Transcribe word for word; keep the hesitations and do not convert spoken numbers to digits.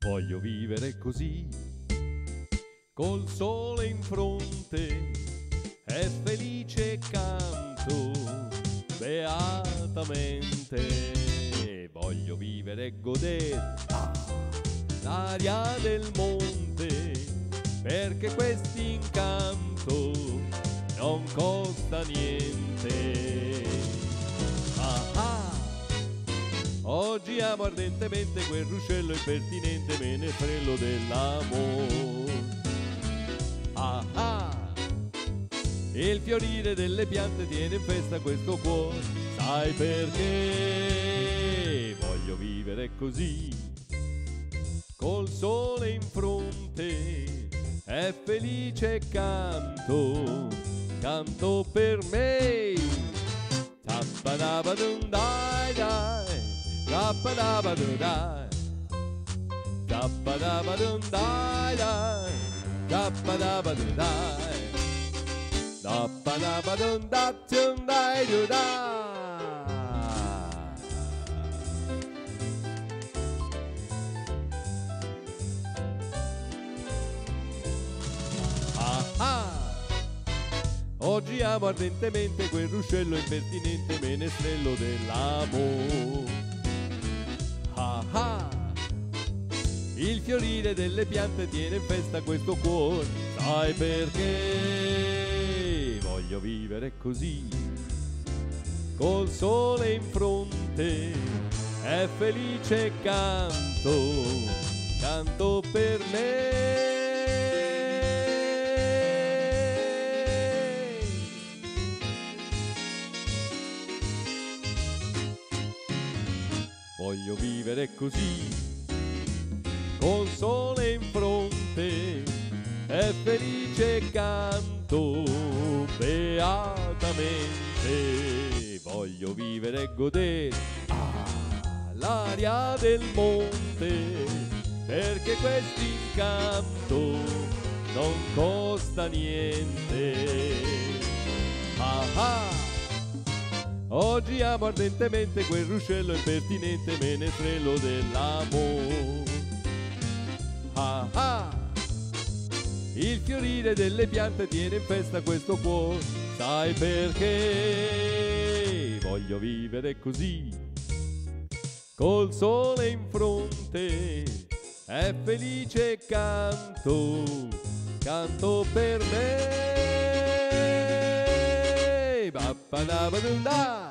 Voglio vivere così, col sole in fronte, e felice canto beatamente. Voglio vivere e godere ah, l'aria del monte, perché quest'incanto non costa niente. Ah ah, oggi amo ardentemente quel ruscello impertinente menestrello dell'amore. Ah ah, il fiorire delle piante tiene in festa questo cuore. Sai perché voglio vivere così, col sole in fronte, è felice canto, canto per me. Tappadabadundai dai, tappadabadundai, tappadabadundai dai, tappadabadundai, tappadabadundai dai. Oggi amo ardentemente quel ruscello impertinente menestrello dell'amore. Ah ah, il fiorire delle piante tiene in festa questo cuore. Sai perché voglio vivere così, col sole in fronte, è felice canto, canto per me. Voglio vivere così, col sole in fronte, e felice canto beatamente. Voglio vivere e godere ah, l'aria del monte, perché quest'incanto non costa niente. Ah ah, oggi amo ardentemente quel ruscello impertinente menestrello dell'amore. Ah ah, il fiorire delle piante tiene in festa questo cuore. Sai perché voglio vivere così, col sole in fronte, è felice canto, canto per me. Ba ba da ba dum da.